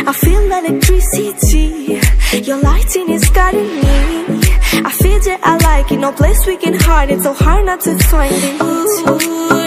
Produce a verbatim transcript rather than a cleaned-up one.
I feel electricity. Your lighting is guiding me. I feel that I like it. No place we can hide it. So hard not to find it. Ooh.